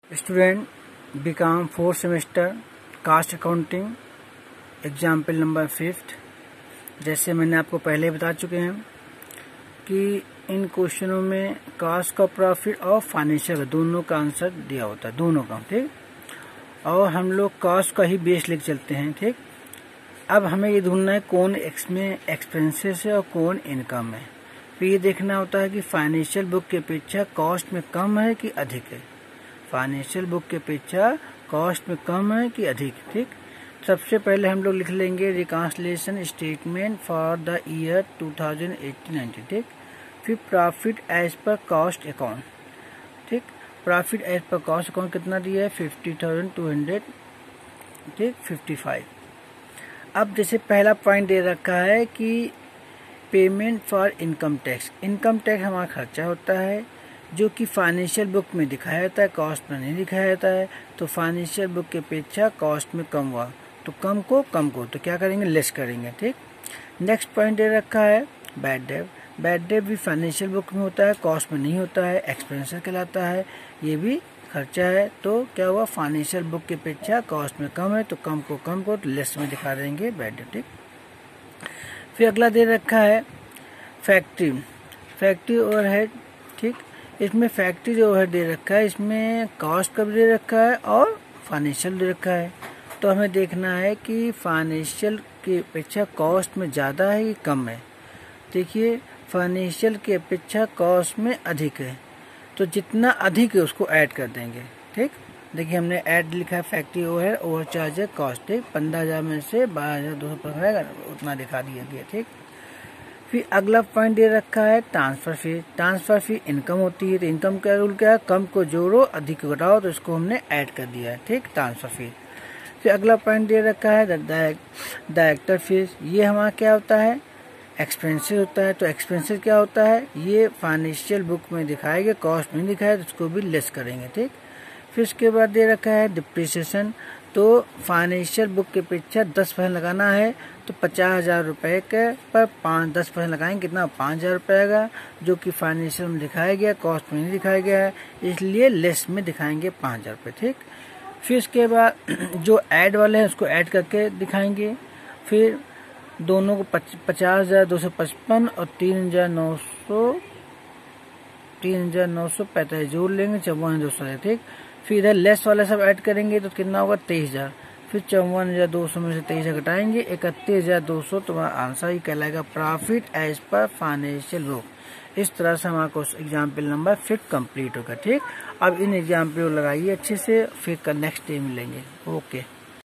Student BCom 4th semester cost accounting example number 5। जैसे मैंने आपको पहले बता चुके हैं कि इन क्वेश्चनों में कास्ट का प्रॉफिट और फाइनेंशियल दोनों का आंसर दिया होता है, दोनों का, ठीक। और हम लोग कास्ट का ही बेस लेके चलते हैं, ठीक। अब हमें ये ढूंढना है कौन इसमें एक्सपेंसेस है और कौन इनकम है। फिर ये देखना होता है कि फाइनेंशियल बुक की अपेक्षा कॉस्ट में कम है कि अधिक है। फाइनेंशियल बुक की अपेक्षा कॉस्ट में कम है कि अधिक, ठीक। सबसे पहले हम लोग लिख लेंगे reconciliation statement for the year 2018-19, ठीक। फिर profit as per cost account, ठीक। Profit as per cost account कितना दिया है 50,200, ठीक, 55। अब जैसे पहला पॉइंट दे रखा है कि payment for income tax. Income tax हमारा खर्चा होता है जो कि फाइनेंशियल बुक में दिखाया जाता है, कॉस्ट में नहीं दिखाया जाता है। तो फाइनेंशियल बुक की अपेक्षा कॉस्ट में कम हुआ, तो कम को तो क्या करेंगे, लेस करेंगे, ठीक। नेक्स्ट पॉइंट दे रखा है बैड डेट। बैड डेट भी फाइनेंशियल बुक में होता है, कॉस्ट में नहीं होता है, एक्सपेंसेस कहलाता है, ये भी खर्चा है। तो क्या हुआ, फाइनेंशियल बुक की अपेक्षा कॉस्ट में कम है, तो कम को तो लेस में दिखा देंगे बैड डेट, ठीक। फिर अगला दे रखा है फैक्ट्री ओवरहेड, ठीक। इसमें फैक्ट्री जो ओवरहेड दे रखा है, इसमें कॉस्ट का भी दे रखा है और फाइनेंशियल दे रखा है। तो हमें देखना है कि फाइनेंशियल की अपेक्षा कॉस्ट में ज़्यादा है कि कम है। देखिए फाइनेंशियल की अपेक्षा कॉस्ट में अधिक है, तो जितना अधिक है उसको ऐड कर देंगे, ठीक। देखिए हमने ऐड लिखा है factory overhead over charge cost, ठीक। 15,000 में से 12,200 पकड़ेगा, उतना दिखा दिया गया, ठीक। फिर अगला पॉइंट दे रखा है transfer fee. Transfer fee income होती है, तो इनकम का रूल क्या है, कम को जोड़ो अधिक को घटाओ, तो इसको हमने ऐड कर दिया है, ठीक, ट्रांसफर फी। फिर अगला पॉइंट दे रखा है डायरेक्टर फीस। ये हमारा क्या होता है, एक्सपेंसेस होता है। तो एक्सपेंसेस क्या होता है, ये फाइनेंशियल बुक में दिखाएंगे, कॉस्ट में दिखाया तो उसको भी लेस करेंगे, ठीक। फिर उसके बाद दे रखा है डिप्रिसिएशन। तो फाइनेंशियल बुक की अपेक्षा 10% लगाना है, तो 50,000 रुपये के पर 10% लगाएंगे, कितना 5,000 रुपये आएगा, जो कि फाइनेंशियल में दिखाया गया, कॉस्ट में नहीं दिखाया गया है, इसलिए लेस में दिखाएंगे 5,000 रुपये, ठीक। फिर उसके बाद जो ऐड वाले हैं उसको ऐड करके दिखाएंगे। फिर दोनों को 50,255 और 3,945 जोड़ लेंगे, 54,200, ठीक। फिर इधर लेस वाला सब ऐड करेंगे तो कितना होगा 23,000। फिर 54,200 में से 23,000 घटाएंगे, 31,200। तुम्हारा आंसर ही कहलाएगा profit as per financial book. इस तरह से हमारा एग्जाम्पल नंबर 5 कंप्लीट होगा, ठीक। अब इन एग्जाम्पल को लगाइए अच्छे से, फिर नेक्स्ट डे मिलेंगे। ओके।